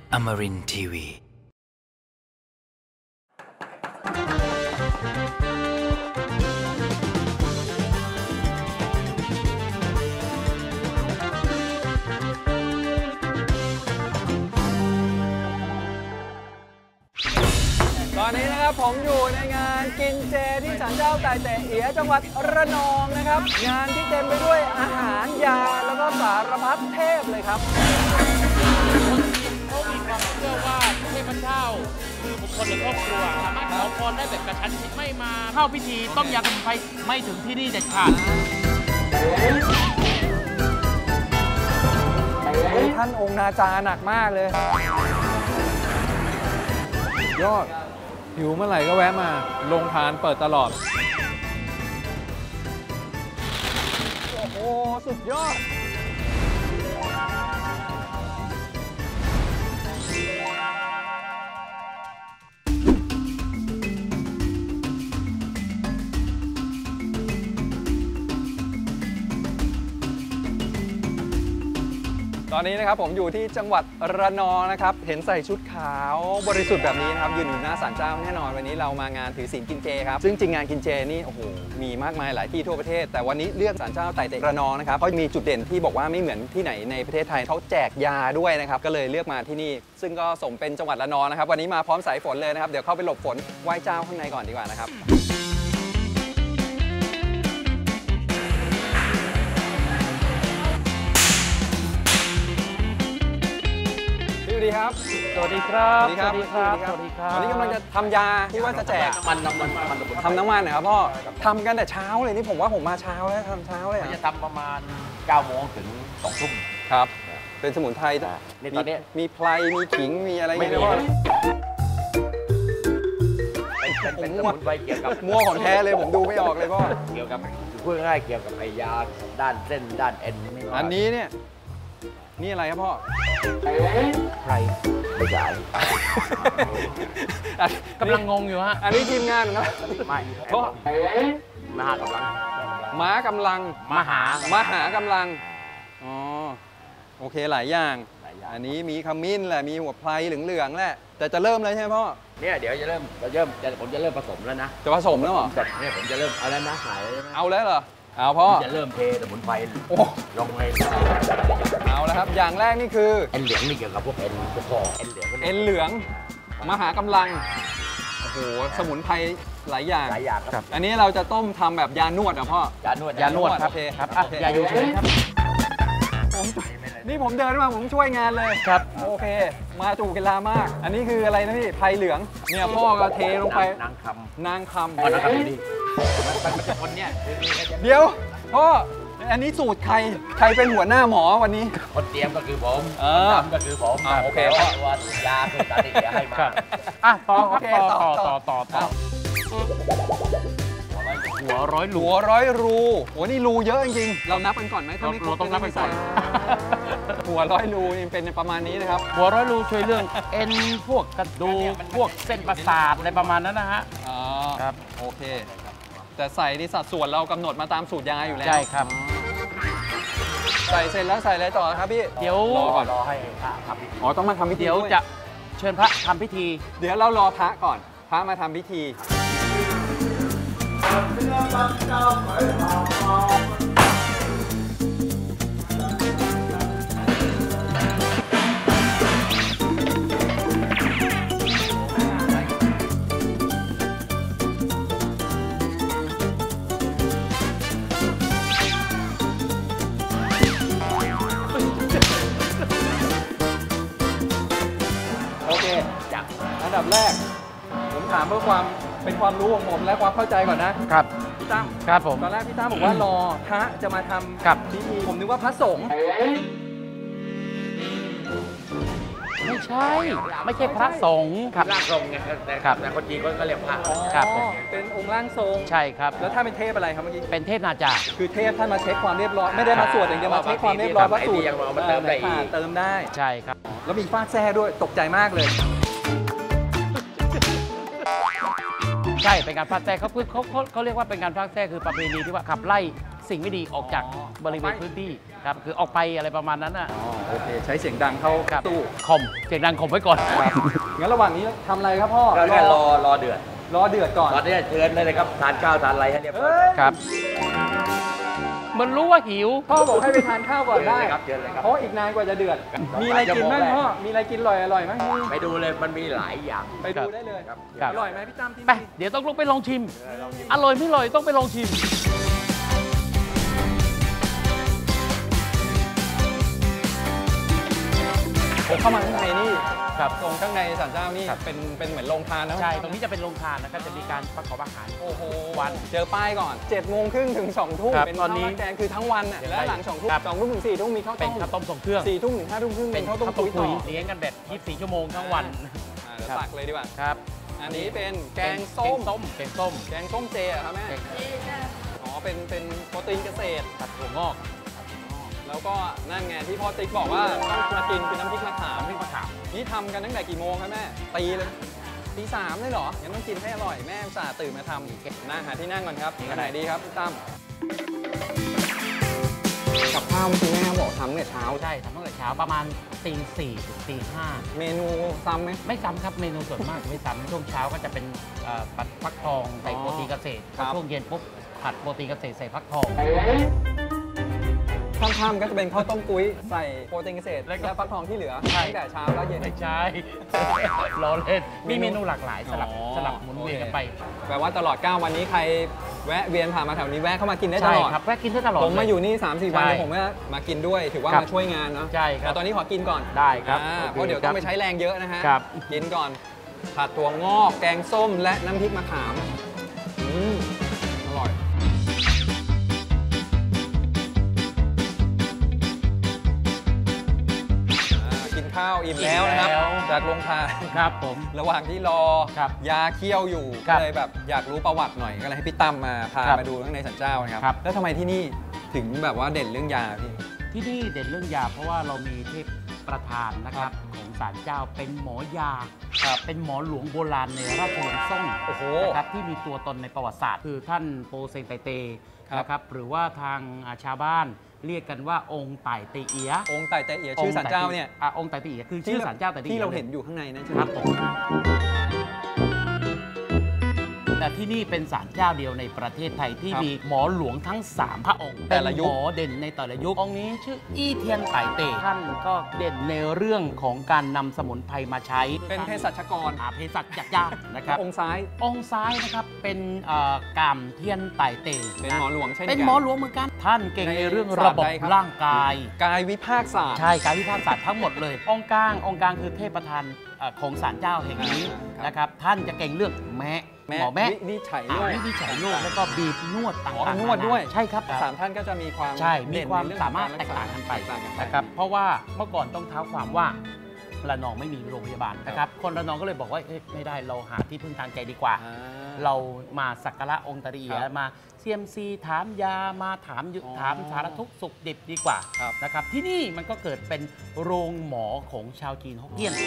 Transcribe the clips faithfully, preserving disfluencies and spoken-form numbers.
Amarin ที วีตอนนี้นะครับผมอยู่ในงานกินเจที่ศาลเจ้าไต่เตะเอียจังหวัดระนองนะครับงานที่เต็มไปด้วยอาหารยาแล้วก็สารพัดเทพเลยครับเขามีความเชื่อว่าเทพเจ้าคือบุคคลในครอบครัวสามารถขอพรได้แบบกระชั้นชิดไม่มาเข้าพิธีต้มยำสมุนไพรไม่ถึงที่นี่เด็ดขาดท่านองค์นาจาหนักมากเลยยอดหิวเมื่อไหร่ก็แวะมาโรงทานเปิดตลอดโอ้โหสุดยอดตอนนี้นะครับผมอยู่ที่จังหวัดระนองนะครับเห็นใส่ชุดขาวบริสุทธิ์แบบนี้นะครับยืนอยู่หน้าศาลเจ้าแน่นอนวันนี้เรามางานถือศีลกินเจครับซึ่งจริงงานกินเจนี่โอ้โหมีมากมายหลายที่ทั่วประเทศแต่วันนี้เลือกศาลเจ้าไต่เตะระนองนะครับเพราะมีจุดเด่นที่บอกว่าไม่เหมือนที่ไหนในประเทศไทยเขาแจกยาด้วยนะครับก็เลยเลือกมาที่นี่ซึ่งก็สมเป็นจังหวัดระนองนะครับวันนี้มาพร้อมสายฝนเลยนะครับเดี๋ยวเข้าไปหลบฝนไหว้เจ้าข้างในก่อนดีกว่านะครับสวัสดีครับสวัสดีครับสวัสดีครับ สวัสดีครับสวัสดีครับวันนี้กำลังจะทำยาที่ว่าจะแจกมันน้ำมันมันทำน้ำมันนะครับพ่อทำกันแต่เช้าเลยนี่ผมว่าผมมาเช้าแล้วทำเช้าเลยมันจะทำประมาณเก้าโมงถึงสองทุ่มครับเป็นสมุนไพรนี่ตอนนี้มีไพรมีขิงมีอะไรไม่รู้ว่าเป็นสมุนไพรเกี่ยวกับมั่วของแท้เลยผมดูไม่ออกเลยพ่อเกี่ยวกับพูดง่ายเกี่ยวกับไอยาด้านเส้นด้านเอ็นอันนี้เนี่ยนี่อะไรครับพ่อไพรไม่ใช่กำลังงงอยู่ฮะอันนี้ทีมงานนะไม่เพราะมหากำลังม้ากำลังมหามหากำลังอ๋อโอเคหลายอย่างอันนี้มีขมิ้นแหละมีหัวไพรเหลืองๆแหละแต่จะเริ่มเลยใช่ไหมพ่อเนี่ยเดี๋ยวจะเริ่มจะเริ่มจะผมจะเริ่มผสมแล้วนะจะผสมแล้วเหรอเนี่ยผมจะเริ่มเอาแล้วนะขายเอาแล้วเหรอเอาพ่อจะเริ่มเทสมุนไพรลงในเอาแล้วครับอย่างแรกนี่คือเอ็นเหลืองนี่เกี่ยวกับพวกเอ็นพวกคอเอ็นเหลืองเอ็นเหลืองมหากำลังโอ้โหสมุนไพรหลายอย่างหลายอย่างครับอันนี้เราจะต้มทำแบบยานวดอ่ะพ่อยานวดยานวดครับครับยาอยู่เฉยครับนี่ผมเดินมาผมช่วยงานเลยครับโอเคมาจูกลามากอันนี้คืออะไรนะพี่ไพรเหลืองเนี่ยพ่อก็เทลงไปนางคำนางคำนางคำดีคนเนี้ยเดี๋ยวพ่ออันนี้สูตรใครใครเป็นหัวหน้าหมอวันนี้คนเตรียมก็คือผมคนทำก็คือผมโอเคว่ายาคือตาติยาให้มาอ่ะต่อต่อต่อต่อต่อหัวร้อยรูหัวร้อยรูโหนี่รูเยอะจริงๆเรานับกันก่อนไหมถ้าไม่ครบต้องนับไปก่อนหัวร้อยรูนี่เป็นประมาณนี้นะครับหัวร้อยรูช่วยเรื่องเอ็นพวกกระดูกพวกเส้นประสาทอะไรประมาณนั้นนะฮะอ๋อครับโอเคแต่ใส่ในสัดส่วนเรากำหนดมาตามสูตรยาอยู่แล้วใช่ครับใส่เสร็จแล้วใส่อะไรต่อครับพี่เดี๋ยวรอก่อนรอให้พระทำพิธีอ๋อต้องมาทำพิธีเดี๋ยวจะเชิญพระทำพิธีเดี๋ยวเรารอพระก่อนพระมาทำพิธีโอเคจากอันดับแรกผมถามเพื่อความเป็นความรู้ของผมและความเข้าใจก่อนนะครับพี่ตั้มครับผมตอนแรกพี่ตั้มบอกว่ารอพระจะมาทำกับพิธีผมนึกว่าพระสงฆ์ไม่ใช่ไม่ใช่พระสงฆ์ครับร่างทรงไงครับแต่คนจีนก็เรียกพระครับเป็นองค์ร่างทรงใช่ครับแล้วถ้าเป็นเทพอะไรครับเมื่อกี้เป็นเทพนาจาคือเทพท่านมาเช็คความเรียบร้อยไม่ได้มาสวดอย่างเดียวมาเช็คความเรียบร้อยว่าสูตรยังมาเติมได้อีกเติมได้ใช่ครับแล้วมีฟาดแซ่ด้วยตกใจมากเลยใช่เป็นการฟาดแซ่เขาเขาเขาเขาเรียกว่าเป็นการฟาดแซ่คือประเพณีที่ว่าขับไล่สิ่งไม่ดีออกจากอ๋อบริเวณพื้นที่ครับคือออกไปอะไรประมาณนั้นน่ะอ๋อโอเคใช้เสียงดังเข้าครับตู้ข่มเสียงดังข่มไว้ก่อนงั้นระหว่างนี้ทำอะไรครับพ่อก็แค่รอรอเดือดรอเดือดก่อนตอนนี้เชิญเลยนะครับทานข้าวทานอะไรให้เรียบร้อยเอ้ยครับ มันรู้ว่าหิวพ่อบอกให้ไปทานข้าวก่อนได้เชิญเลยครับเชิญเลยครับเพราะอีกนานกว่าจะเดือด มีอะไรกินบ้างพ่อมีอะไรกินอร่อยอร่อยไหมไปดูเลยมันมีหลายอย่างไปดูได้เลยครับครับอร่อยไหมพี่ตั้มที่ไปนี่เดี๋ยวต้องลงไปลองชิม อร่อยไม่อร่อยต้องไปลองชิมผมเข้ามาข้างในนี่ครับตรงข้างในศาลเจ้านี่ครับเป็นเป็นเหมือนโรงทานนะใช่ ตรงนี้จะเป็นโรงทานนะครับ จะมีการประกอบอาหารโอ้โหวันเจอป้ายก่อน7จ็ดโมงครึ่งถึง2องทุ่มครับเป็นตอนนี้ข้าวราดแกงคือทั้งวันอ่ะเดี๋ยวแล้วหลังสองทุ่มครับสองทุ่มถึงสี่ทุ่มมีข้าวเป็ต้นมข้าวต้มทรงเครื่องสี่ทุ่มถึงห้าทุ่มครึ่งเป็เป็น นข้าวต้มข้าวต้กุ้มยคุต่ยอเลี้ยงกันแบบยี่สิบสี่ชั่วโมงทั้งวันอ่าเดี๋ยวครับตักเลยดีกว่าครับอันนี้เป็นแกงแกส้มงส้มแกงส้มแกงส้มเจเหรอครับแม่แกงอ๋อเป็นเป็นโปรตีนเกษตรผัดถั่วงอกแล้วก็นั่นไงที่พ่อติ๊กบอกว่าต้องมากินคือน้ำพริกมะขามน้ำพริกมะขามนี่ทำกันตั้งแต่กี่โมงครับแม่ตีเลยตีสามเลยเหรอยังต้องกินให้อร่อยแม่อุตส่าห์ตื่นมาทำนั่งหาที่นั่งก่อนครับอันไหนดีครับพี่ตั้มกับข้าวเมื่อกี้แม่บอกทำเนี่ยเช้าใช่ทำตั้งแต่เช้าประมาณตีสี่ถึงตีห้าเมนูซ้ำไหมไม่ซ้ำครับเมนูส่วนมากไม่ซ้ำช่วงเช้าก็จะเป็นเอ่อผัดฟักทองใส่อ๋อโปรตีนเกษตรครับช่วงเย็นปุ๊บผัดโปรตีนเกษตรใส่ฟักทองค่ำๆก็จะเป็นข้าวต้มกุ้ยใส่โปรตีนเกษตรแล้และวก็ฟักทองที่เหลือใช่ตั้งแต่เช้าแล้วเย็นไม่ใช่ ล้อเล่นมีเมนูหลากหลายสลับอ๋อสลับหมุนเวียนกันไปแปลว่าตลอดเก้าวันนี้ใครแวะเวียนผ่านมาแถวนี้แวะเข้ามากินได้ตใช่ลอดครับแวะกินได้ตลอดผมมาเลอยู่นี่ สามสี่ วันใช่เดี๋ยวผมก็มากินด้วย ถือว่าครับมาช่วยงานเนาะใช่ครับแต่ตอนนี้ขอกินก่อนได้ครับอ่าโอเคเพราะเดี๋ยวต้องไปใช้แรงเยอะนะฮะครับกินก่อนผัดถั่วงอก แกงส้ม และน้ำพริกมะขามอืมอร่อยอ่ากินข้าวอิ่มแล้วนะครับอิ่มแล้วจากโรงทานครับผมระหว่างที่รอครับยาเคี่ยวอยู่ครัก็บเลยแบบอยากรู้ประวัติหน่อยก็เลยให้พี่ตั้มมาพาครับมาดูข้างในสันเจ้านะครับครับแล้วทำไมที่นี่ถึงแบบว่าเด่นเรื่องยาพี่ที่นี่เด่นเรื่องยาเพราะว่าเรามีเทพประธานนะครับของศาลเจ้าเป็นหมอยาครับเป็นหมอหลวงโบราณในราชวงศ์ซ่งโอ้โหนะครับที่มีตัวตนในประวัติศาสตร์ คือท่านโปเซงไตเตครับนะครับหรือว่าทางอ่าชาวบ้านเรียกกันว่าองค์ไต่เตเอียองค์ไต่แต่เอียชื่อสันเจ้าเนี่ยอ่ะองค์ไต่เตเอียคือชื่อศาลเจ้าไต่เตเอียที่เราเห็นอยู่ข้างในนั่นใช่ไหมครับผมแต่ที่นี่เป็นศาลเจ้าเดียวในประเทศไทยที่ครับมีหมอหลวงทั้ง 3 พระองค์แต่ละยุคเป็นหมอเด่นในแต่ละยุคองค์นี้ชื่ออี้เทียนไต่เตท่านก็เด่นในเรื่องของการนำสมุนไพรมาใช้เป็นเภสัชกรอาเภสัชจักรยานนะครับองค์ซ้ายองค์ซ้ายนะครับเป็นเอ่อกามเทียนไต่เตเป็นหมอหลวงเช่นกันเป็นหมอหลวงเหมือนกัน ท่านเก่งในเรื่องในศาสตร์ระบบใดครับร่างกายกายวิภาคศาสตร์ใช่การวิพากษ์ศาสตร์ทั้งหมดเลย องค์กลางองค์กลางคือเทพประธานเอ่อของศาลเจ้าแห่งนี้อ่าครับนะครับท่านจะเก่งเรื่องแมะหมอแมะวินิจฉัยโรอ่าควินิจฉัยโรคแล้วก็บีบนวดต่างอ๋อๆนวดด้วยใช่ครับสามท่านก็จะมีความใช่มีเด่นความในเรื่องสามารถขแตอกต่างกันไปแตกต่างกันไปนะครับเพราะว่าเมื่อก่อนต้องเท้าความว่าระนองไม่มีโรงพยาบาลนะครับคนระนองก็เลยบอกว่าเอ๊ะไม่ได้เราหาที่พึ่งทางใจดีกว่าอ่าเรามาสักการะองค์ตรีเอียครับมาเซียมซีถามยามาถามยุอ๋อถามสารทุกข์สุขดิบดีกว่าครับนะครับที่นี่มันก็เกิดเป็นโรงหมอของชาวจีนฮกเกี้ยน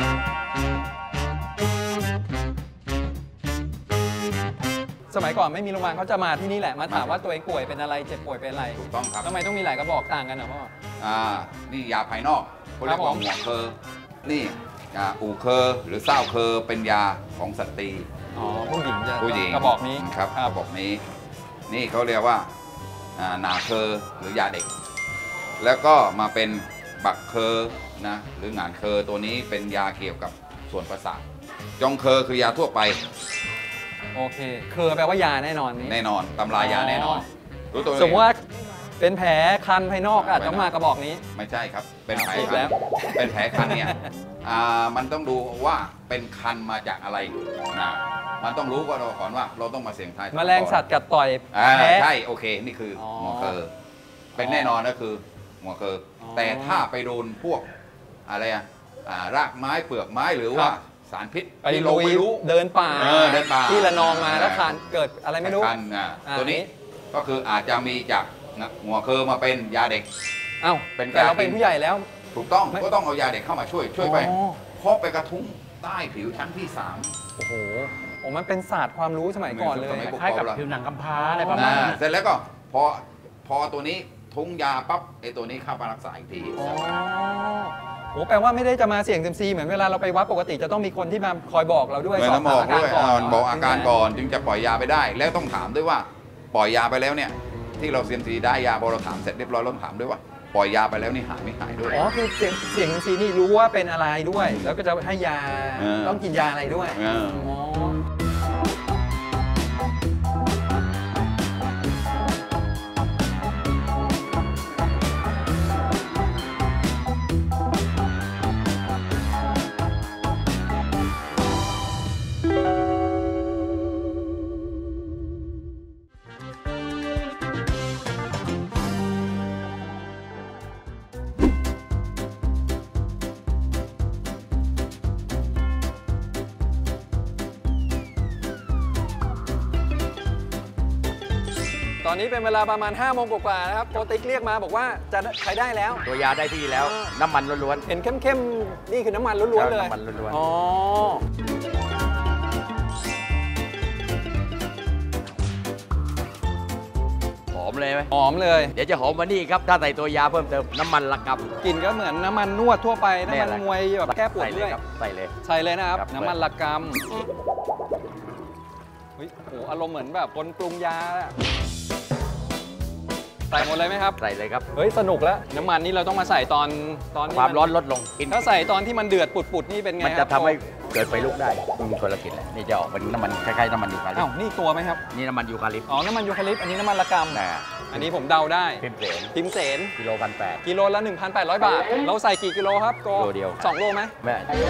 สมัยก่อนไม่มีโรงพยาบาลเขาจะมาที่นี่แหละมาถามว่าตัวเองป่วยเป็นอะไรเจ็บป่วยเป็นอะไรถูกต้องครับทำไมต้องมีหลายกระบอกต่างกันนะพ่ออ่า นี่ยาภายนอกเขาเรียกครับผว่าม หัวเคอ นี่ยาอูเคอ หรือเศร้าเคอ เป็นยาของสตรีอ๋อผู้หญิงจะผู้หญิงกระบอกนี้ครับกระบอกนี้ นี่เขาเรียกว่าอ่านาเคอ หรือยาเด็ก แล้วก็มาเป็นบักเคอนะ หรือหงานเคอ ตัวนี้เป็นยาเกี่ยวกับส่วนประสาท จงเคอคือยาทั่วไปโอเคเคอแปลว่ายาแน่นอนนี้แน่นอน ตำรายาแน่นอน รู้ตัวเองสมมติว่าเป็นแผลคันภายนอกอาจจะมากระบอกนี้ไม่ใช่ครับ เป็นแผลอ่าผิดคัแล้นวเป็นแผลคันเนี่ย อ่า มันต้องดูว่าเป็นคันมาจากอะไรนะมันต้องรู้ก่อนก่อนว่าเราต้องมาเสี่ยงทายแมลงสัตว์กัดต่อยอ่าแพ้ใช่ โอเค นี่คือออหัวเคอ เป็นแน่นอนก็คือหัวเคอออแต่ถ้าไปโดนพวกอะไรอะอ่ารากไม้เปลือกไม้หรือว่าครับสารพิษไปที่เราลุยไม่รู้เดินป่าเออเดินป่าที่ระนองมาแล้วคันเกิดอะไรไม่รู้คันอ่ะอ่าตัวนี้ก็คืออาจจะมีจากหัวเคอมาเป็นยาเด็กเอ้าเป็นแต่เราการเป็นผู้ใหญ่แล้วถูกต้องไม่ก็ต้องเอายาเด็กเข้ามาช่วยช่วยไปอ๋อเพราะไปกระทุ้งใต้ผิวชั้นที่สามโอ้โหโอ้มันเป็นศาสตร์ความรู้สมัยก่อนเลยสมัยคล้ายกับผิวหนังกำพร้าอะไรประมาณอ่านั้นเสร็จแล้วก็พอพอตัวนี้ทุ้งยาปั๊บไอ้ตัวนี้เข้ามารักษาอีกทีอ๋อโอ้แปลว่าไม่ได้จะมาเสี่ยงเซยมซีเหมือนเวลาเราไปวัดปกติจะต้องมีคนที่มาคอยบอกเราด้วยไม่ต้องบอกด้วยก่อนอ่าบอกอาการก่อนจึงจะปล่อยยาไปได้ แล้วต้องถามด้วยว่าปล่อยยาไปแล้วเนี่ยที่เราเซียมซีได้ยาพอเราถามเสร็จเรียบร้อยเราต้องถามด้วยว่าปล่อยยาไปแล้วนี่หายไม่หายด้วยอ๋อคือเสี่ยงเสี่ยงเซยมซีนี่รู้ว่าเป็นอะไรด้วย แล้วก็จะให้ยาเออต้องกินยาอะไรด้วยเอออ๋อตอนนี้เป็นเวลาประมาณห้าโมงกว่าๆนะครับโกติ๊กเรียกมาบอกว่าจะใช้ได้แล้วตัวยาได้ที่แล้วอ่าน้ำมันล้วนเห็นเข้มๆ นี่คือน้ำมันล้วนๆเลยน้ำมันล้วนๆอ๋อหอมเลยไหมหอมเลยเดี๋ยวจะหอมมานี่ครับ ถ้าใส่ตัวยาเพิ่มเติมน้ำมันละกำกลิ่นก็เหมือนน้ำมันนวดทั่วไป น้ำมันแหละมวยแบบแก้ปวดใส่เลด้วย ยครับใส่เลยใส่เลยนะครับครับน้ำมันละกำเฮ้ยโหอารมณ์เหมือนแบบคนปรุงยาอะใส่หมดเลยไหมครับใส่เลยครับเฮ้ย สนุกแล้ว น้ำมันนี่เราต้องมาใส่ตอนตอนที่ความร้อนลดลงกินถ้าใส่ตอนที่มันเดือดปุดๆนี่เป็นไงมันคจะรับทำให้เกิดไฟลุกได้มันมีคนละกลิ่นแหละนี่จะออกเป็นน้ำมันคล้ายๆน้ำมันยูคาลิปอ้าวต์นี่ตัวไหมครับนี่น้ำมันยูคาลิปต์อ๋อ น้ำมันยูคาลิปต์อันนี้น้ำมันละกำนะอันนี้ผมเดาได้พิมเสนพิมเสนกิโลพันแปดกิโลละ หนึ่งพันแปดร้อย บาท เราใส่กี่กิโลครับโกโลเดียวสองโลไหมแม่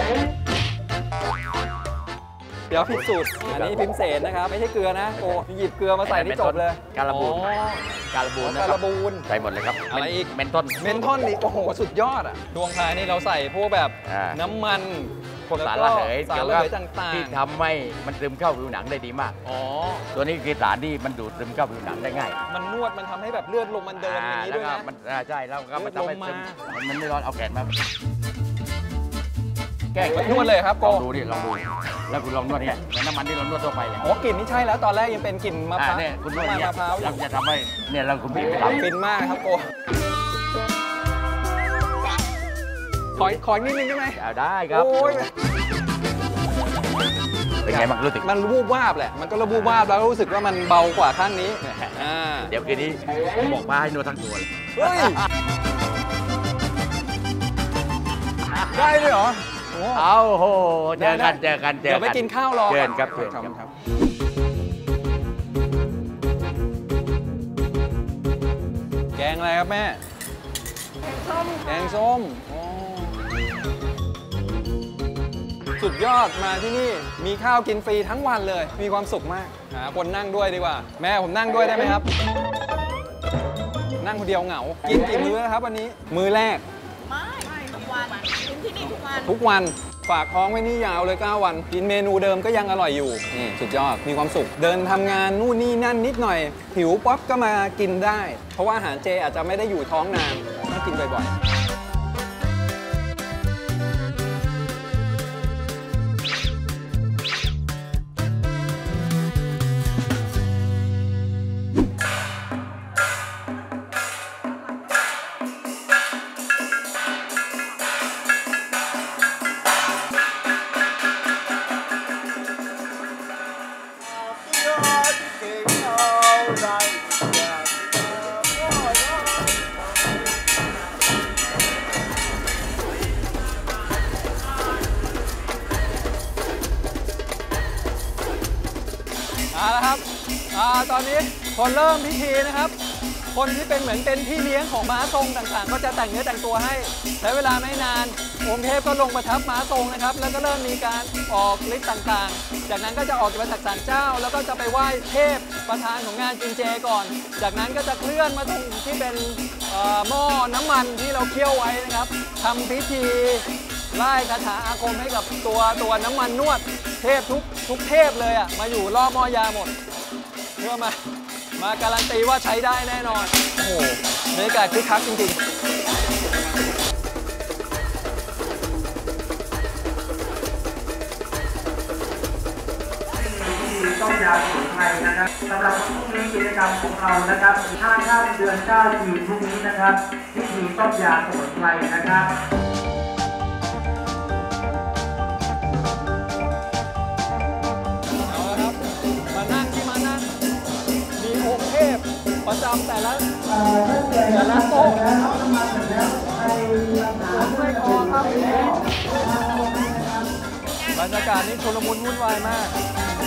เดี๋ยวผิดสูตร อันนี้พิมเสนนะครับ ไม่ใช่เกลือนะโกหยิบเกลือมาใส่นี่จบเลยการบูนอ๋อการบูนนะกาคลรับบูนใส่หมดเลยครับอะไรอีกเมนต้นเมนทอนนี่โอ้โห สุดยอดอ่ะดวงท้ายนี่เราใส่พวกแบบอ่าน้ำมันพวกสารแล้ระก็เหยสารเกี่ยวระกับเหยต่างที่ทำให้มันซึมเข้าผิวหนังได้ดีมากๆ อ๋อตัวนี้คือสารที่มันดูดซึมเข้าผิวหนังได้ง่ายมันนวด มันทำให้แบบเลือดลมมันเดินอย่างนี้แล้ด้ววยก็นะมันอ่าใช่แล้วก็มันทำให้ลมซึมามมันไม่ร้อนเอาแขนมาแก้นวดเลยครับโกลองดูดิลองดูแล้วคุณลองนวดเนี่ยเหมือนน้ำมันที่เรานวดทั่วไปเลยอ๋อกลิ่นนี่ใช่แล้ว ตอนแรกยังเป็นกลิ่นมะพร้าวอ่เนี่ยคุณนวดน้ำมันเนี่ยมะพร้าวอเรายู่จะทำให้เนี่ยเราคุณพี่ไปทำฟินมากครับโกขอขออีกนิดนึงได้ไหมเอาได้ครับโอ้ยเป็นไงบ้างรู้สึกมันวูบวาบแหละ มันก็ระวูบวาบแล้วรู้สึกว่ามันเบากว่าข้างนี้อ่าเดี๋ยวคืนนี้ผมบอกมาให้นวดทั้งตัวเลยเฮ้ย ได้เลยเหรอโอ้เอาโหเจอกันได้เจอกันเจอเดี๋ยวไปกินข้าวรอเจอกักันนครับเจอคกัรันบครับแกงอะไรครับแม่ แกงส้มอ๋อสุดยอดมาที่นี่มีข้าวกินฟรีทั้งวันเลย มีความสุขมากหาคนนั่งด้วยดีกว่า แม่ผมนั่งด้วยได้ไหมครับ นั่งคนเดียวเหงา กินกี่มื้อนะครับวันนี้ มื้อแรกไม่ไม่ทุกวันกินที่นี่ทุกวันทุกวันฝากท้องไว้นี่ยาวเลยเก้าวัน กินเมนูเดิมก็ยังอร่อยอยู่นี่สุดยอดมีความสุข เดินทำงานนู่นนี่นั่นนิดหน่อยหิวป๊อปก็มากินได้ เพราะว่าอาหารเจอาจจะไม่ได้อยู่ท้องนานต้องกินบ่อยๆ เอาละครับอาตอนนี้คนเริ่มพิธีนะครับ คนที่เป็นเหมือนเป็นพี่เลี้ยงของม้าทรงต่างๆ ก็จะแต่งเนื้อแต่งตัวให้ใช้เวลาไม่นานองค์เทพก็ลงประทับม้าทรงนะครับ แล้วก็เริ่มมีการออกฤทธิ์ต่างๆ จากนั้นก็จะออกจากศาลเจ้า แล้วก็จะไปไหว้เทพประธานของงานกินเจก่อน จากนั้นก็จะเคลื่อนมาตรงที่เป็นเอ่อหม้อน้ำมันที่เราเคี่ยวไว้นะครับทำพิธีไล่คาถาอาคมให้กับตัวตัวน้ำมันนวดเทพทุกทุกเทพเลยอ่ะมาอยู่รอบหม้อยาหมด เพื่อมามาการันตีว่าใช้ได้แน่นอน โอ้โหบรรยากาศคึกคักจริงๆ ตต้มยำสมุนไพรนะครับสำหรับพรุ่งนี้กิจกรรมของเรานะครับห้าค่ำเดือนเก้าทีพรุ่งนี้นะครับพิธีต้มยำสมุนไพรนะครับเอาละครับมานั่งที่มานั่งมีองค์เทพประจำแต่ละแต่ละโต๊ะไม่พอครับบรรยากาศนี้ชุลมุนวุ่นวายมาก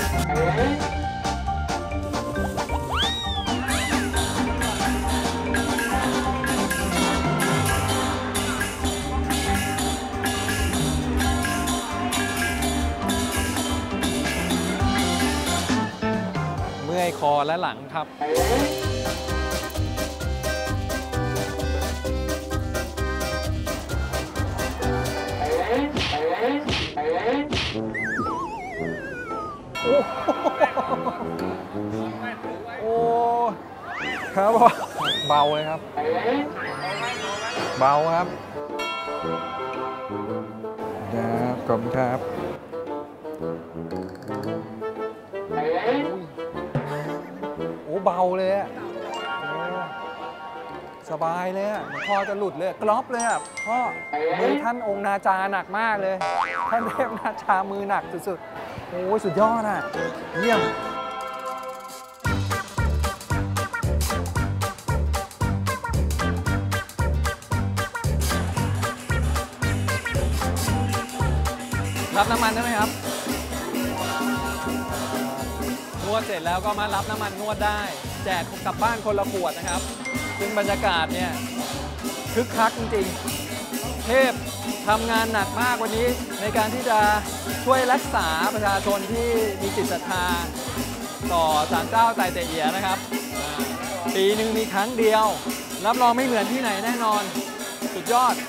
เมื่อยคอและหลังครับโอ้ครับเบาเลยครับเบาครับครับขอบคุณครับโอ้เบาเลยอะสบายเลยอะคอจะหลุดเลยกรอบเลยอะพ่อมือท่านองค์นาจาหนักมากเลยท่านเทพนาจามือหนักสุดๆโอ้สุดยอดอะเยี่ยมรับน้ำมันได้ไหมครับนวดเสร็จแล้วก็มารับน้ำมันนวดได้แจกกลับบ้านคนละขวดนะครับซึ่งบรรยากาศเนี่ยคึกคักจริงๆเทพทำงานหนักมากวันนี้ในการที่จะช่วยรักษาประชาชนที่มีจิตศรัทธาต่อศาลเจ้าไต่เต๋เอียนะครับปีหนึ่งมีครั้งเดียวรับรองไม่เหมือนที่ไหนแน่นอนสุดยอด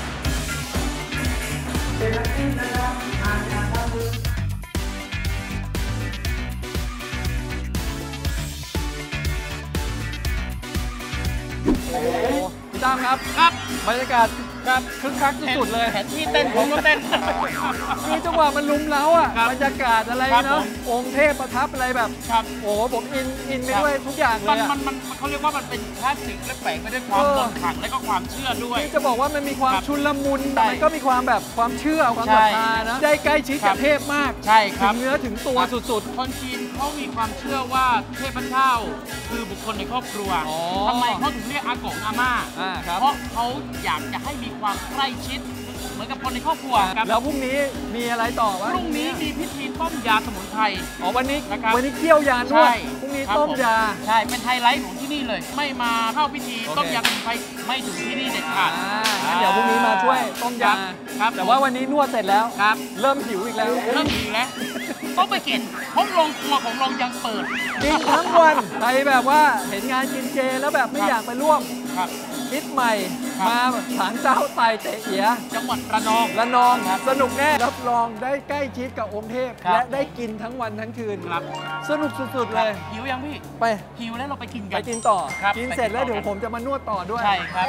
โอ้โหพี่ตั้มครับครับบรรยากาศครับคึกคักสุดๆเลยแผนที่เต้นผมก็เต้นคือจังหวะมันลุมเล้าอ่ะบรรยากาศอะไรเนาะองค์เทพประทับอะไรแบบโอ้โหผมอินอินไปด้วยทุกอย่างเลยมันมันเขาเรียกว่ามันเป็นคลาสสิกและแฝงไปด้วยความมนต์ขลังและก็ความเชื่อด้วยจะบอกว่ามันมีความชุลมุนแต่มันก็มีความแบบความเชื่อความศรัทธานะได้ใกล้ชิดกับเทพมากใช่ครับถึงเนื้อถึงตัวสุดๆคนจีนเขามีความเชื่อว่าเทพเจ้าคือบุคคลในครอบครัวทำไมเขาถึงเรียกอากงอาม่าเพราะเขาอยากจะให้มีความใกล้ชิดเหมือนกับคนในครอบครัวครับแล้วพรุ่งนี้มีอะไรต่อวะพรุ่งนี้มีพิธีต้มยาสมุนไพรอ๋อวันนี้วันนี้เคี่ยวยาด้วยพรุ่งนี้ต้มยาใช่เป็นไฮไลท์ของที่นี่เลยไม่มาเข้าพิธีต้มยาสมุนไพรไม่ถึงที่นี่เด็ดขาดงั้นเดี๋ยวพรุ่งนี้มาช่วยต้มยาครับแต่ว่าวันนี้นวดเสร็จแล้วครับเริ่มหิวอีกแล้วเริ่มหิวแล้วต้องไปกินห้องโรงครัวของเรายังเปิดกินทั้งวันใครแบบว่าเห็นงานกินเจแล้วแบบไม่อยากไปร่วมคิดใหม่มาศาลเจ้าไต่เต๋เอียจังหวัดระนองระนองสนุกแน่รับรองได้ใกล้ชิดกับองค์เทพและได้กินทั้งวันทั้งคืนสนุกสุดๆเลยหิวยังพี่ไปหิวแล้วเราไปกินกันไปกินต่อกินเสร็จแล้วเดี๋ยวผมจะมานวดต่อด้วยใช่ครับ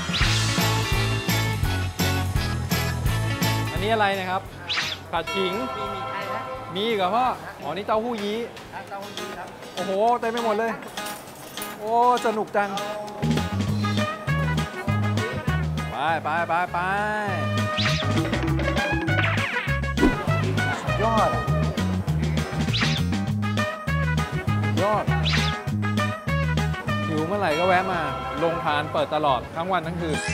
อันนี้อะไรนะครับผัดขิงมีอีกเหรอพ่ออ๋อนี่เต้าหู้ยี้เต้าหู้ยี้ครับโอ้โหเต็มไปหมดเลยโอ้สนุกจังไปไปไปไปยอดยอดหิวเมื่อไหร่ก็แวะมาโรงทานเปิดตลอดทั้งวันทั้งคืน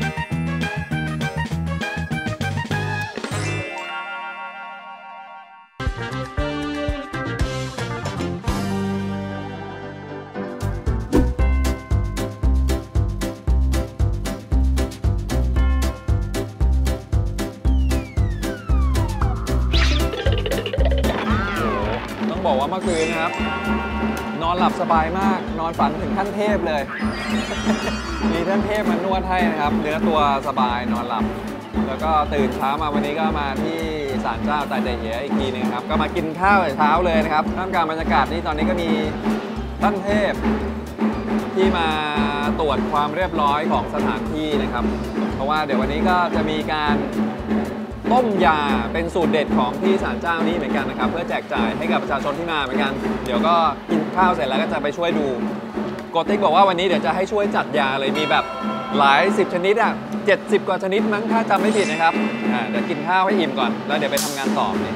บอกว่าเมื่อคืนนะครับนอนหลับสบายมากนอนฝันถึงท่านเทพเลย มีท่านเทพมานวดให้นะครับเนื้อตัวสบายนอนหลับแล้วก็ตื่นเช้ามาวันนี้ก็มาที่ศาลเจ้าไต่เต๋เอียอีกทีนึงครับก็มากินข้าวเช้าเลยนะครับท่ามกลางบรรยากาศนี้ตอนนี้ก็มีท่านเทพที่มาตรวจความเรียบร้อยของสถานที่นะครับเพราะว่าเดี๋ยววันนี้ก็จะมีการต้มยาเป็นสูตรเด็ดของที่ศาลเจ้านี้เหมือนกันนะครับเพื่อแจกจ่ายให้กับประชาชนที่มาเหมือนกันเดี๋ยวก็กินข้าวเสร็จแล้วก็จะไปช่วยดูโกติ๊กบอกว่าวันนี้เดี๋ยวจะให้ช่วยจัดยาเลยมีแบบหลายสิบชนิดอ่ะเจ็ดสิบกว่าชนิดมั้งถ้าจำไม่ผิดนะครับอ่าเดี๋ยวกินข้าวให้อิ่มก่อนแล้วเดี๋ยวไปทำงานต่อนี่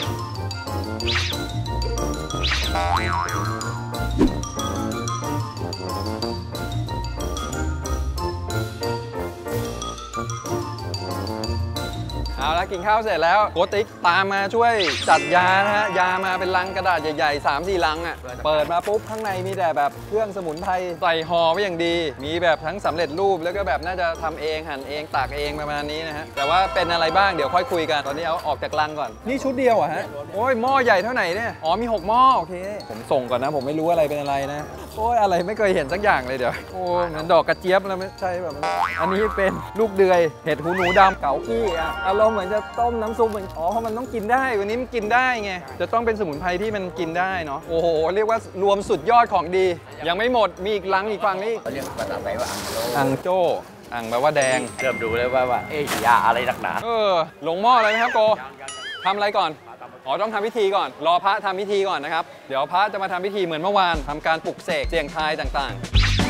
เอาละกินข้าวเสร็จแล้วโกติ๊กตามมาช่วยจัดยานะฮะยามาเป็นลังกระดาษใหญ่ๆ สามสี่ ลังอ่ะเปิดมาปุ๊บข้างในมีแต่แบบเครื่องสมุนไพรใส่ห่อไว้อย่างดีมีแบบทั้งสำเร็จรูปแล้วก็แบบน่าจะทำเองหั่นเองตากเองประมาณนี้นะฮะแต่ว่าเป็นอะไรบ้างเดี๋ยวค่อยคุยกันตอนนี้เอาออกจากลังก่อนนี่ชุดเดียวอ่ะฮะโอ้ยหม้อใหญ่เท่าไหร่เนี่ยอ๋อมีหกหม้อโอเคผมส่งก่อนนะผมไม่รู้อะไรเป็นอะไรนะโอ้ยอะไรไม่เคยเห็นสักอย่างเลยเดี๋ยวโอ้เหมือนดอกกระเจี๊ยบแล้วไม่ใช่แบบอันนี้เป็นลูกเดือยเห็ดหูหนูดำเก๋ากี้อ่ะอารมณ์เหมือนจะต้มน้ำซุปเหมือนอ๋อเพราะมันต้องกินได้วันนี้มันกินได้ไงจะต้องเป็นสมุนไพรที่มันกินได้เนาะโอ้โหเรียกว่ารวมสุดยอดของดียังไม่หมดมีอีกลังอีกฝั่งนี้เขาเรียกภาษาไทยว่าอังโลอังโจ้อังแปลว่าแดงเริ่มดูเลยว่าว่าเอ๊ะยาอะไรหนักหนาเออลงหม้อเลยไหมครับโกทำอะไรก่อนอ๋อต้องทำพิธีก่อนรอพระทำพิธีก่อนนะครับเดี๋ยวพระจะมาทำพิธีเหมือนเมื่อวานทำการปลุกเสกเสี่ยงทายต่างๆ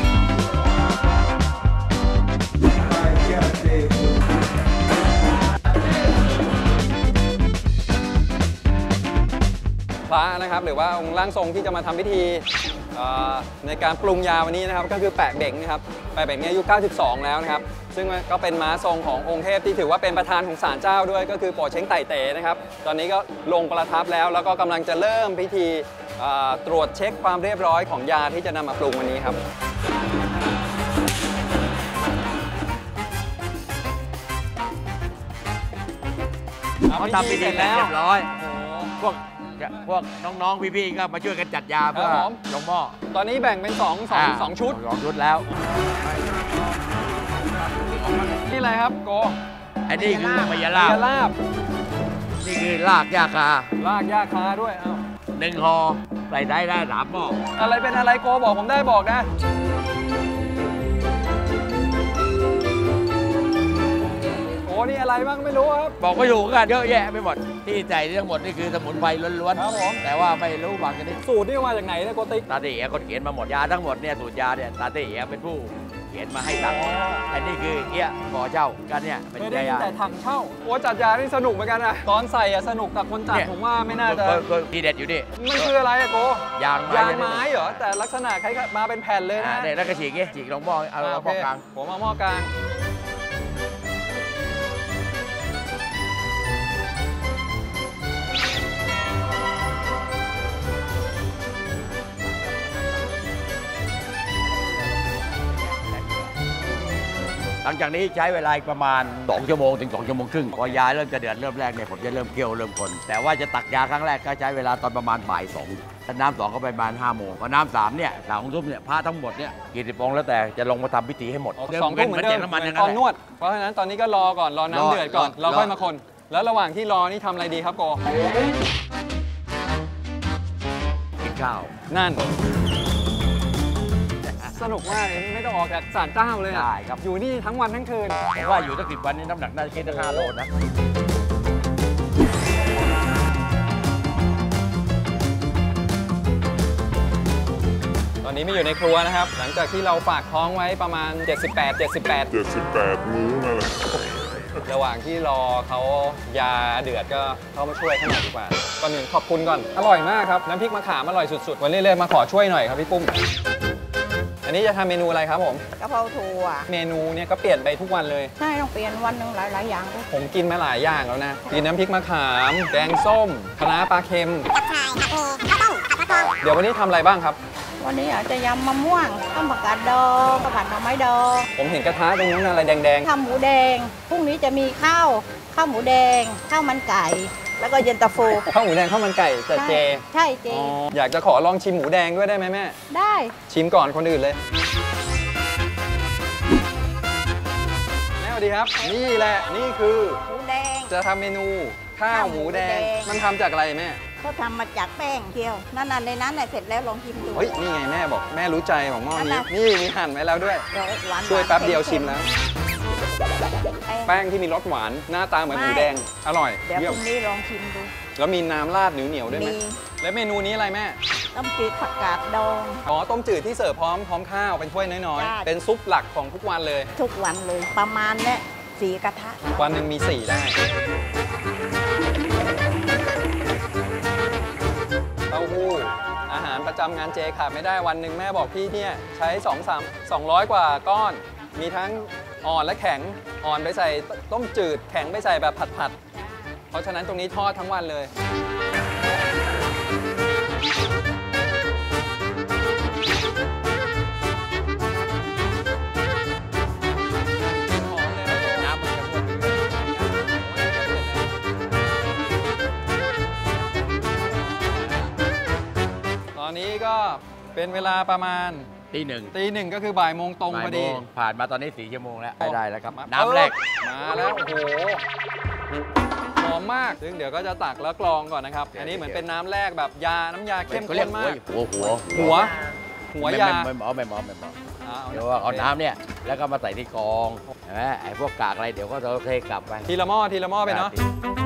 พระนะครับหรือว่าองค์ร่างทรงที่จะมาทำพิธีในการปรุงยาวันนี้นะครับก็คือแปะเบ่งนะครับแปะเบ่งเนี่ยอายุเก้าสิบสองแล้วนะครับซึ่งก็เป็นม้าทรงขององค์เทพที่ถือว่าเป็นประธานของศาลเจ้าด้วยก็คือโปเช้งไต่เต๋นะครับตอนนี้ก็ลงประทับแล้วแล้วก็กำลังจะเริ่มพิธีตรวจเช็คความเรียบร้อยของยาที่จะนำมาปรุงวันนี้ครับเขาทำพิธีเสร็จเรียบร้อยพวกพวกน้องๆพี่ๆก็มาช่วยกันจัดยาเพื่อลงหม้อตอนนี้แบ่งเป็นสอง สอง สองชุดสองชุดแล้วนี่อะไรครับโกอันนี้คือมายาลาบลาบนี่คือลากยาคาลากยาคาด้วยเอ้าหนึ่งห่อใส่ได้ได้สามหม้ออะไรเป็นอะไรโกบอกผมได้บอกนะโอ้นี่อะไรบ้างไม่รู้ครับบอกไม่ถูกกันเยอะแยะไปหมดที่ใส่ทั้งหมดนี่คือสมุนไพรล้วนๆครับผมแต่ว่าไม่รู้บางชนิดสูตรนี่มาจากไหนเนี่ยโกติ๊กตาเต๋อคนเขียนมาหมดยาทั้งหมดเนี่ยสูตรยาเนี่ยตาเต๋อเป็นผู้เขียนมาให้ตังอันนี้คือเอี้ยขอเช่ากันเนี่ยเป็นยาแต่ถังเช่าโอ้จัดยานี่สนุกเหมือนกันนะตอนใส่อะสนุกแต่คนจัดผมว่าไม่น่าจะทีเด็ดอยู่ดิมันคืออะไรอะโกยางยางไม้เหรอแต่ลักษณะคล้ายๆมาเป็นแผ่นเลยนะเนี่ยแล้วก็ฉีกงี้ฉีกลงหม้อเอาหม้อกลางผมเอาหม้อกลางหลังจากนี้ใช้เวลาประมาณสองชั่วโมงถึงสองชั่วโมงครึ่งพอยาเริ่มจะเดือดเริ่มแรกเนี่ยผมจะเริ่มเคี่ยวเริ่มคนแต่ว่าจะตักยาครั้งแรกก็ใช้เวลาตอนประมาณบ่ายสองถ้าน้ำสองก็ไปประมาณห้าโมงพอน้ำสามเนี่ยสองทุ่มเนี่ยพระทั้งหมดเนี่ยกี่สิบองค์แล้วแต่จะลงมาทำพิธีให้หมดสองทุ่มเหมือนเดิมเหมือนตอนนวดเพราะฉะนั้นตอนนี้ก็รอก่อนรอน้ำเดือดก่อนเราค่อยมาคนแล้วระหว่างที่รอนี่ทำอะไรดีครับโกกินข้าวนั่นสนุกมากเลยไม่ต้องออกจากศาลเจ้าเลยได้ครับอยู่นี่ทั้งวันทั้งคืนผมว่าอยู่ตั้งสิบวันนี้น้ำหนักน่าจะขึ้นตั้งห้าโลนะตอนนี้ไม่อยู่ในครัวนะครับหลังจากที่เราฝากท้องไว้ประมาณเจ็ดสิบแปด เจ็ดสิบแปดเจ็ดสิบแปดมื้อนั่นแหละระหว่างที่รอเขายาเดือดก็เข้ามาช่วยให้หน่อยดีกว่าก่อนอื่นขอบคุณก่อนอร่อยมากครับน้ำพริกมะขามอร่อยสุดๆวันนี้เลยมาขอช่วยหน่อยครับพี่ปุ้มอันนี้จะทำเมนูอะไรครับผมกะเพราถั่วเมนูเนี่ยก็เปลี่ยนไปทุกวันเลยใช่ต้องเปลี่ยนวันหนึ่งหลายๆอย่างผมกินมาหลายอย่างแล้วนะกินน้ำพริกมะขามแกงส้มคะน้าปลาเค็มเดี๋ยววันนี้ทำอะไรบ้างครับวันนี้อาจจะยำมะม่วงต้มผักกาดดองผัดหน่อไม้ดองผมเห็นกระทะตรงนั้นอะไรแดงๆข้าวหมูแดงพรุ่งนี้จะมีข้าวข้าวหมูแดงข้าวมันไก่แล้วก็เย็นตาโฟข้าวหมูแดงข้าวมันไก่จะเจใช่เจอยากจะขอลองชิมหมูแดงด้วยได้ไหมแม่ได้ชิมก่อนคนอื่นเลยแม่สวัสดีครับนี่แหละนี่คือหมูแดงจะทำเมนูข้าวหมูแดงมันทำจากอะไรแม่เขาทำมาจากแป้งเคี่ยวนั่นๆในนั้นเสร็จแล้วลองชิมดูเฮ้ยนี่ไงแม่บอกแม่รู้ใจของหม้อนี้นี่มีหั่นไว้แล้วด้วยช่วยแป๊บเดียวชิมแล้วไอ้งแป้งที่มีรสหวานหน้าตาเหมือนหมูแดงอร่อยเดี๋ยวเยี่ยพมรุ่งนี้ลองชิมดูแล้วมีน้ำราดเหนียวๆด้วยไหมมีแล้วเมนูนี้อะไรแม่ต้มจืดผักกาดดองอ๋อต้มจืดที่เสิร์ฟพร้อมพร้อมข้าวเป็นถ้วยน้อยจ้าๆเป็นซุปหลักของทุกวันเลยทุกวันเลยประมาณเนี้ยสี่กระทะวันหนึ่งมีสี่ได้เต้าหู้อาหารประจำงานเจขาดไม่ได้วันหนึ่งแม่บอกพี่เนี่ยใช้สองสามสองร้อยกว่าก้อน มีทั้งอ่อนและแข็งอ่อนไปใส่ต้มจืดแข็งไปใส่แบบผัดๆเพราะฉะนั้นตรงนี้ทอดทั้งวันเลยตอนนี้ก็เป็นเวลาประมาณตีหนึ่งตีหนึ่งก็คือบ่ายโมงตรงพอดีบ่ายโมงผ่านมาตอนนี้สี่ชั่วโมงแล้วอ๋อได้แล้วครับมาน้ำแรกมาแล้ว โอ้โหหอมมาก ซึ่งเดี๋ยวก็จะตักแล้วกรองก่อนนะครับ อันนี้เหมือนเป็นน้ำแรกแบบยา น้ำยาเข้มเขาเรีข้ยกนหัวมากหัวหัวหัว หัวยาไม่ไม่ไม่เอาไม่เอาไม่เอาอ่าเดี๋ยวว่าเอาน้ำเนี่ยแล้วก็มาใส่ที่กรองเห็นไหมไอ้พวกกากอะไรเดี๋ยวก็เราเทกลับไปทีละหม้อทีละหม้อไปเนาะ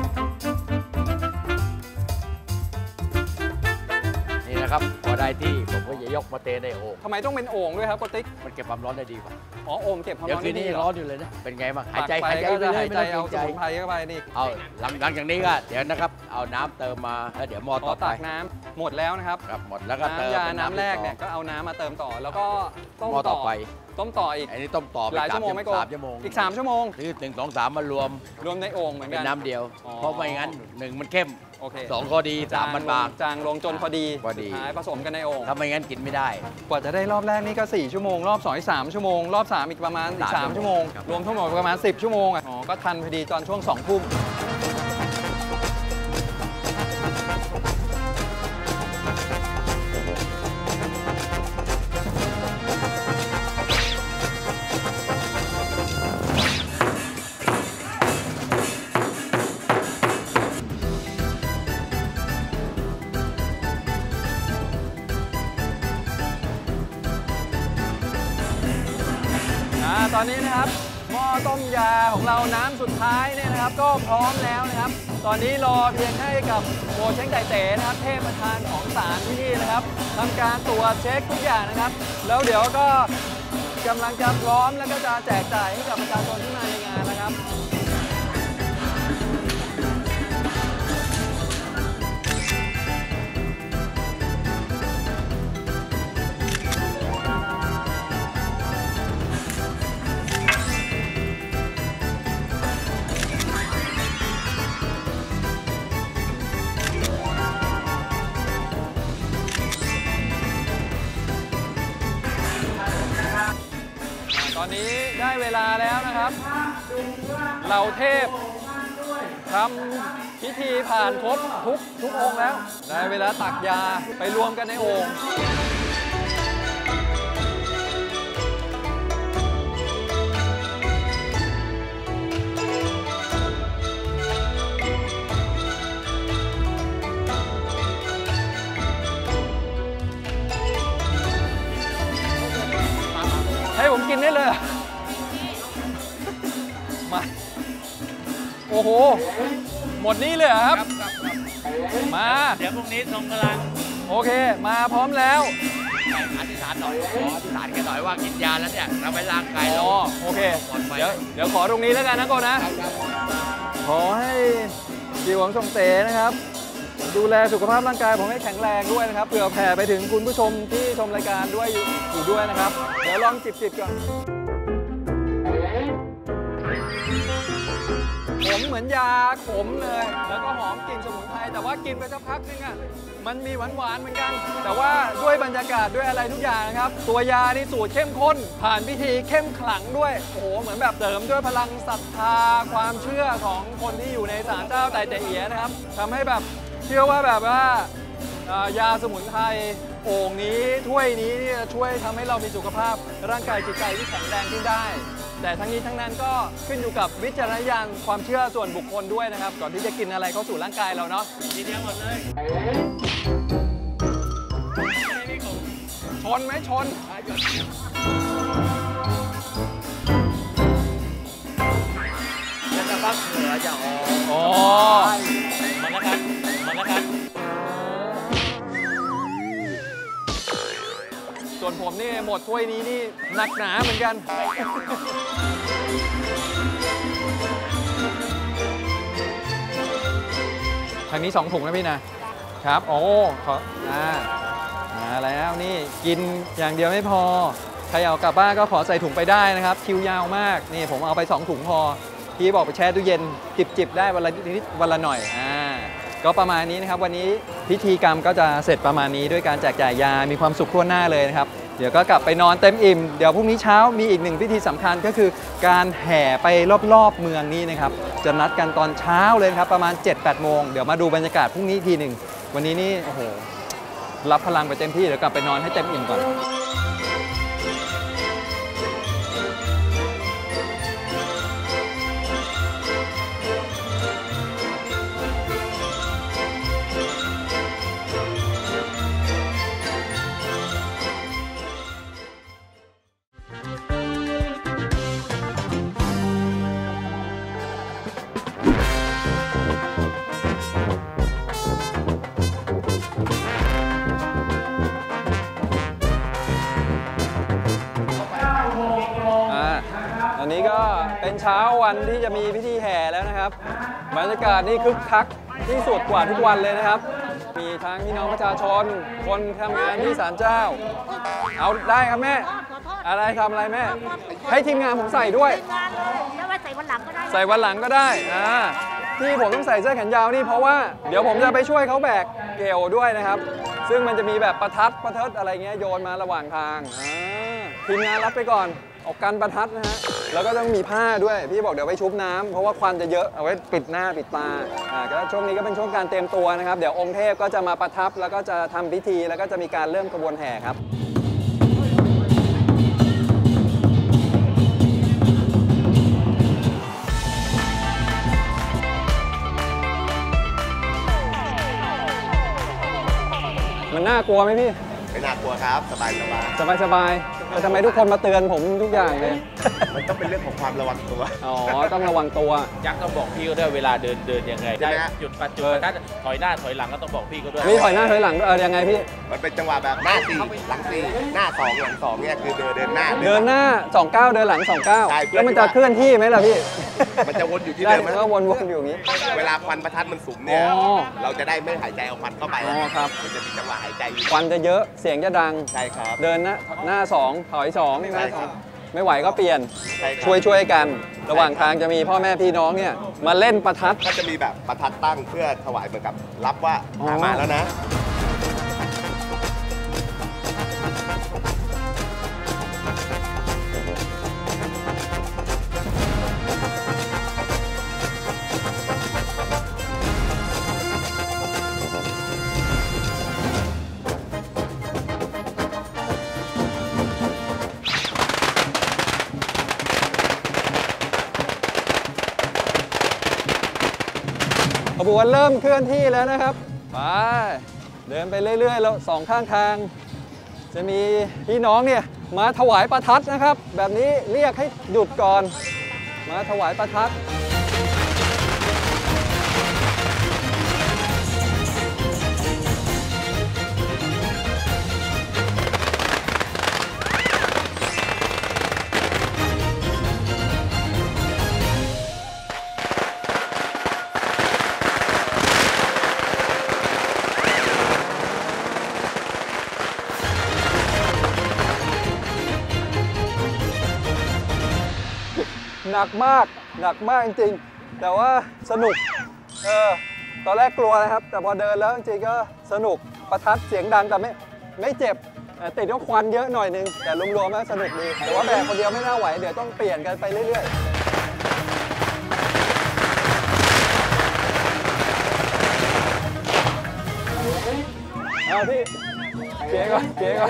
นี่นะครับพอได้ที่ผมก็จะยกมาเทในโอ่งทำไมต้องเป็นโอ่งด้วยครับโกติ๊กมันเก็บความร้อนได้ดีกว่าอ๋อ โอ่งเก็บความเดี๋ยร้วอนคืนได้นี้ดีเหรร้ออนอยู่เลยนะเป็นไงบ้างหายใจตักหายไปใจก็ไปจะเลยหายไม่ใจต้องเอาเกรงสใจมุนไพรเข้าไปนี่เอาหลังหลังจากนี้ก็เดี๋ยวนะครับเอาน้ำเติมมาแล้วเดี๋ยวหม้ออ๋ต่ออไปตักน้ำหมดแล้วนะครับครับหมดแล้วก็เติมน้ำยาเป็นน้ำแรกที่เนี่ยสก็เอาน้ำมาเติมต่อ แล้วก็ต้มหม้อต่ต่ออไปต้มต่ออีกอันนี้ต้มต่อไปหลายชั่วโมงไหม่โกสามชั่วโมงอีกสามชั่วโมงคือหนึ่งสองสามมารวมรวมในโอ่งเหมือนเป็กัน นน้ำเดียวอ๋อเพราะไม่งั้นหนึ่งมันเข้มโอเคสองก็ดีสามมันบางจางลงจนพอดีพอดีสุดท้ายผสมกันในโอ่งถ้าไม่งั้นกินไม่ได้กว่าจะได้รอบแรกนี่ก็สี่ชั่วโมงรอบสองอีกสามชั่วโมงรอบสามอีกประมาณอีกสามสามชั่ชั่ววโมโมงงครับรวมทั้งหมดประมาณสิบชั่วโมงอ่ะอ๋อก็ทันพอดีตอนช่วงสองทุ่มตอนนี้นะครับหม้อต้มยาของเราน้ำสุดท้ายเนี่ยนะครับก็พร้อมแล้วนะครับ ตอนนี้รอเพียงให้กับโมเช้งไต่เต๋นะครับเทพประธานของศาลที่นี่นะครับทำการตรวจเช็คทุกอย่างนะครับ แล้วเดี๋ยวก็กำลังจะพร้อมแล้วก็จะแจกจ่ายให้กับประชาชนที่มาในงานนะครับตอนนี้ได้เวลาแล้วนะครับเหล่าเทพทำพิธีผ่านครบทุกทุกองค์แล้ว ได้เวลาตักยาไปรวมกันในโอ่งให้ผมกินได้เลยเหรอมาโอ้โห หมดนี้เลยเหรอครับ มาเดี๋ยวพรุ่งนี้ทรงกำลังโอเค มาพร้อมแล้วอธิษฐานหน่อยขออธิษฐานกันหน่อยว่ากินยาแล้วเนี่ยทำให้ร่างกายเราอ๋อ โอเค เดี๋ยว เดี๋ยวขอตรงนี้แล้วกันนะโกนะ ขอให้จีหวังทรงเต๋นะครับ ดูแลสุขภาพร่างกายผมให้แข็งแรงด้วยนะครับเผื่อแผ่ไปถึงคุณผู้ชมที่ชมรายการด้วยอยู่อยู่ด้วยนะครับ เดี๋ยวลองจิบๆก่อนขมเหมือนยาขมเลย แล้วก็หอมกลิ่นสมุนไพรแต่ว่ากินไปสักพักนึงอ่ะมันมีหวานๆเหมือนกัน แต่ว่าด้วยบรรยากาศด้วยอะไรทุกอย่างนะครับ ตัวยานี่สูตรเข้มข้น ผ่านพิธีเข้มขลังด้วยโอ้โหเหมือนแบบเสริมด้วยพลังศรัทธาความเชื่อของคนที่อยู่ในศาลเจ้าไต่เต๋เอียนะครับทำให้แบบเชื่อว่าแบบว่าเอ่อยาสมุนไพรโอ่งนี้ถ้วยนี้นี่จะช่วยทำให้เรามีสุขภาพร่างกายจิตใจที่แข็งแรงขึ้นได้ แต่ทั้งนี้ทั้งนั้นก็ขึ้นอยู่กับวิจารณญาณความเชื่อส่วนบุคคลด้วยนะครับ ก่อนที่จะกินอะไรเข้าสู่ร่างกายเราเนาะทีเดียวหมดเลยชนไหมชนภาคเหนือจะออกอ๋อมาแล้วครับมาแล้วครับส่วนผมนี่หมดถ้วยนี้นี่หนักหนาเหมือนกัน ทางนี้สองถุงนะพี่นะครับโอ้ขออ่ามาแล้วนี่กินอย่างเดียวไม่พอใครเอากลับบ้านก็ขอใส่ถุงไปได้นะครับคิวยาวมากนี่ผมเอาไปสองถุงพอพี่บอกไปแช่ตู้เย็นจิบๆได้วันละนิดวันละหน่อยอ่าก็ประมาณนี้นะครับวันนี้พิธีกรรมก็จะเสร็จประมาณนี้ด้วยการแจกจ่ายยามีความสุขทั่วหน้าเลยนะครับเดี๋ยวก็กลับไปนอนเต็มอิ่มเดี๋ยวพรุ่งนี้เช้ามีอีกหนึ่งพิธีสำคัญก็คือการแห่ไปรอบๆเมืองนี้นะครับจะนัดกันตอนเช้าเลยครับประมาณ เจ็ดแปด โมงเดี๋ยวมาดูบรรยากาศพรุ่งนี้ทีหนึ่งวันนี้นี่โอ้โหรับพลังไปเต็มที่เดี๋ยวกลับไปนอนให้เต็มอิ่มก่อนอันนี้ก็เป็นเช้าวันที่จะมีพิธีแห่แล้วนะครับบรรยากาศนี่คึกคักที่สุดกว่าทุกวันเลยนะครับมีทั้งพี่น้องประชาชนคนทำงานที่ศาลเจ้าเอาได้ครับแม่อะไรทำอะไรแม่ให้ทีมงานผมใส่ด้วยแล้วว่าใส่วันหลังก็ได้ใส่วันหลังก็ได้อ่าที่ผมต้องใส่เสื้อแขนยาวนี่เพราะว่าเดี๋ยวผมจะไปช่วยเขาแบกเกลด้วยนะครับซึ่งมันจะมีแบบประทัดประทัดอะไรเงี้ยโยนมาระหว่างทางอ่าทีมงานรับไปก่อนออกกันประทัดนะฮะแล้วก็ต้องมีผ้าด้วยพี่บอกเดี๋ยวไปชุบน้ำเพราะว่าควันจะเยอะเอาไว้ปิดหน้าปิดตาอ่าก็ช่วงนี้ก็เป็นช่วงการเตรียมตัวนะครับเดี๋ยวองค์เทพก็จะมาประทับแล้วก็จะทำพิธีแล้วก็จะมีการเริ่มขบวนแห่ครับมันน่ากลัวไหมพี่ไม่น่ากลัวครับสบายสบายสบายสบายแต่ทำไมทุกคนมาเตือนผมทุกอย่างเลยมันต้องเป็นเรื่องของความระวังตัวอ๋อต้องระวังตัวยักษ์ต้องบอกพี่ก็ด้วยเวลาเดินเดินยังไงได้จุดปัดจุดประทัดถอยหน้าถอยหลังก็ต้องบอกพี่ก็ด้วยมีถอยหน้าถอยหลังเออยังไงพี่มันเป็นจังหวะแบบหน้าสี่หลังสี่หน้าสองหลังสองเนี่ยคือเดินเดินหน้าเดินหน้าสองเก้าเดินหลังสองเก้าแล้วมันจะเคลื่อนที่ไหมล่ะพี่มันจะวนอยู่ที่เดิมก็วนๆอยู่อย่างนี้เวลาควันประทัดมันสูงเนี่ยเราจะได้ไม่หายใจเอาควันเข้าไปอ๋อครับมันจะมีจังหวะหายใจควันจะเยอะเสียงจะดังใช่ครับเดินหน้าหน้าสองถอยสองใช่ครับไม่ไหวก็เปลี่ยนช่วยช่วยกันระหว่างทางจะมีพ่อแม่พี่น้องเนี่ยมาเล่นประทัดก็จะมีแบบประทัดตั้งเพื่อถวายเหมือนกับรับว่ามาแล้วนะขบวนเริ่มเคลื่อนที่แล้วนะครับไปเดินไปเรื่อยๆแล้วสองข้างทางจะมีพี่น้องเนี่ยมาถวายประทัดนะครับแบบนี้เรียกให้หยุดก่อนมาถวายประทัดหนักมากหนักมากจริงๆแต่ว่าสนุกเออตอนแรกกลัวนะครับแต่พอเดินแล้วจริงๆก็สนุกประทัดเสียงดังแต่ไม่ไม่เจ็บติดด้วยควันเยอะหน่อยนึงแต่รวมๆแล้วสนุกดีแต่ว่าแบกคนเดียวไม่น่าไหวเดี๋ยวต้องเปลี่ยนกันไปเรื่อยๆเอาพี่เก๋ก่อนเก๋ก่อน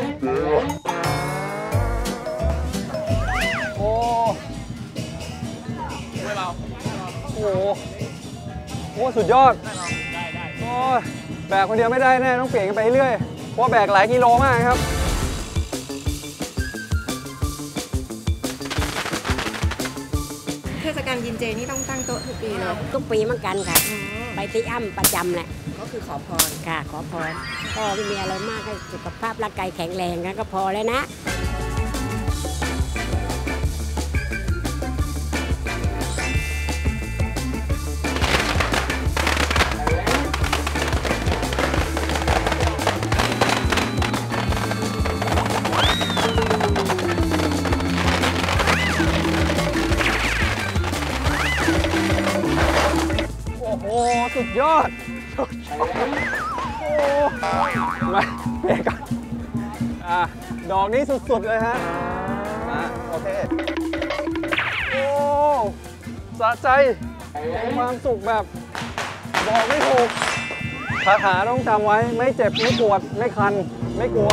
โอ้โอ้โหโอ้สุดยอดโอ้แบกคนเดียวไม่ได้แน่ต้องเปลี่ยนกันไปเรื่อยเพราะแบกหลายกิโลมากครับเทศกาลกินนเจนี่ต้องตั้งโต๊ะทุกปีเลยทุกปีเหมือนกันค่ะ ไปที่อ้ำประจำแหละก็คือขอพรค่ะ ขอพรก็ไม่มีอะไรมากให้สุขภาพร่างกายแข็งแรงกันก็พอแล้วนะโอ้โห สุดยอดสุดยอดโอ้มาเบรกก่อนอ่ะดอกนี้สุดๆเลยฮะอ่ะโอเค โอ้สะใจมีความสุขแบบบอกไม่ถูกคาถาต้องจำไว้ไม่เจ็บ ไม่ปวด ไม่คัน ไม่กลัว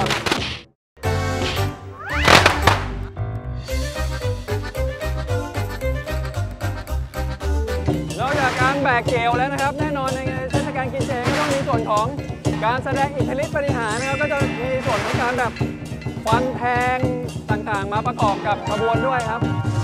นอกจากการแบกเกลแล้วนะครับ แน่นอนในเทศกาลกินเจก็ต้องมีส่วนของการแสดงอิทธิฤทธิปฏิหารนะครับก็จะมีส่วนของการแบบฟันแทงต่างๆ มาประกอบกับขบวนด้วยครับ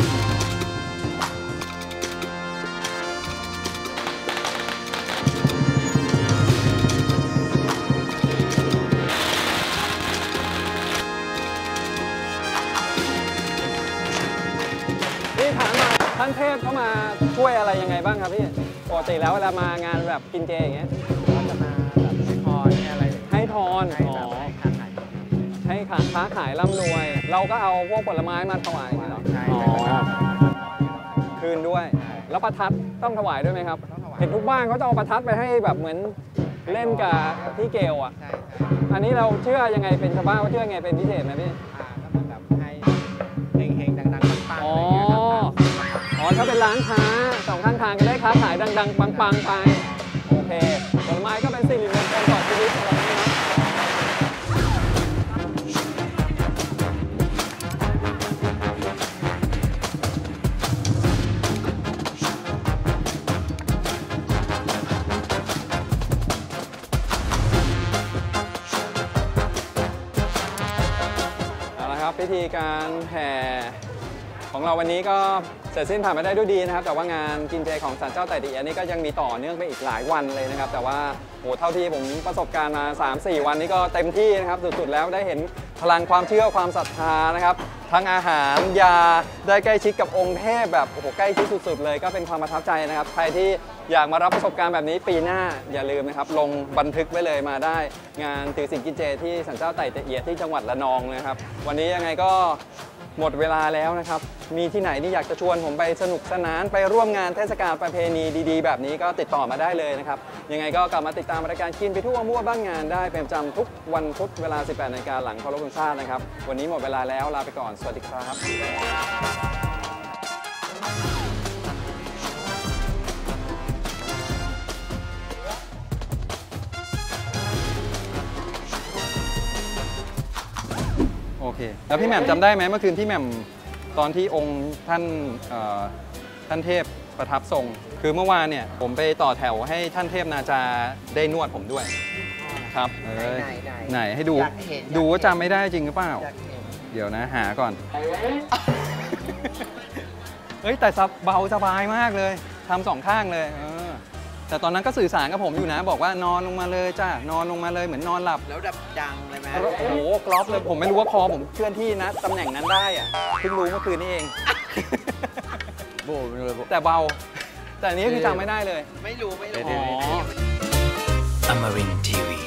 พี่ถามมาท่านเทพเข้ามาช่วยอะไรยังไงบ้างครับพี่ปกติแล้วเวลามางานแบบกินเจอย่างเงี้ยก็จะมาแบบให้พรให้อะไรให้พรอ๋อให้ค้าขายร่ำรวย เราก็เอาพวกผลไม้มาถวายเหรออ๋อคืนด้วยแล้วประทัดต้องถวายด้วยไหมครับเห็นทุกบ้านเขาจะเอาประทัดไปให้แบบเหมือนเล่นกับพี่เกลอ่ะอันนี้เราเชื่อยังไงเป็นชาวบ้านเขาเชื่อยังไงเป็นพิเศษไหมพี่แบบให้เฮงๆดังๆปังๆอะไรอย่างเงี้ยครับอ๋อถ้าเป็นร้านค้าสองข้างทางก็ได้ค้าขายดังๆปังๆไปโอเคผลไม้ก็เป็นสิริมงคลต่อชีวิตของเรานะครับเอาละครับพิธีการแห่ของเราวันนี้ก็เสร็จสิ้นผ่านไปได้ด้วยดีนะครับแต่ว่างานกินเจของศาลเจ้าไต่ตีอันนี้ก็ยังมีต่อเนื่องไปอีกหลายวันเลยนะครับแต่ว่าโหเท่าที่ผมประสบการณ์มา สามสี่ วันนี้ก็เต็มที่นะครับสุดๆแล้วได้เห็นพลังความเชื่อความศรัทธานะครับทั้งอาหารยาได้ใกล้ชิดกับองค์เทพแบบโอ้โหใกล้ชิดสุดๆเลยก็เป็นความประทับใจนะครับใครที่อยากมารับประสบการณ์แบบนี้ปีหน้าอย่าลืมนะครับลงบันทึกไว้เลยมาได้งานถือศีลกินเจที่ศาลเจ้าไต่ตีอันที่จังหวัดระนองนะครับวันนี้ยังไงก็หมดเวลาแล้วนะครับมีที่ไหนที่อยากจะชวนผมไปสนุกสนานไปร่วมงานเทศกาลประเพณีดีๆแบบนี้ก็ติดต่อมาได้เลยนะครับยังไงก็กลับมาติดตามรายการกินไปทั่วมั่วบ้านงานได้เป็นประจำทุกวันพุธเวลา สิบแปดนาฬิกาหลังเคารพธงชาตินะครับวันนี้หมดเวลาแล้วลาไปก่อนสวัสดีครับโอเคแล้วพี่แหม่มจำได้ไหมเมื่อคืนพี่แหม่มตอนที่องค์ท่านท่านเทพประทับทรงคือเมื่อวานเนี่ยผมไปต่อแถวให้ท่านเทพนาจาได้นวดผมด้วยครับเออไหนให้ดูดูว่าจำไม่ได้จริงหรือเปล่าเดี๋ยวนะหาก่อนเฮ้ยแต่เบาสบายมากเลยทำสองข้างเลยเออแต่ตอนนั้นก็สื่อสารกับผมอยู่นะบอกว่านอนลงมาเลยจ้านอนลงมาเลยเหมือนนอนหลับแล้วดับดังเลยไหมโอ้โหกรอบเลยผมไม่รู้ว่าคอผมเคลื่อนที่นะตำแหน่งนั้นได้อะเพิ่งรู้เมื่อคืนนี้เองแต่เบาแต่อันนี้คือจำไม่ได้เลยไม่รู้ไม่รู้ Amarin ที วี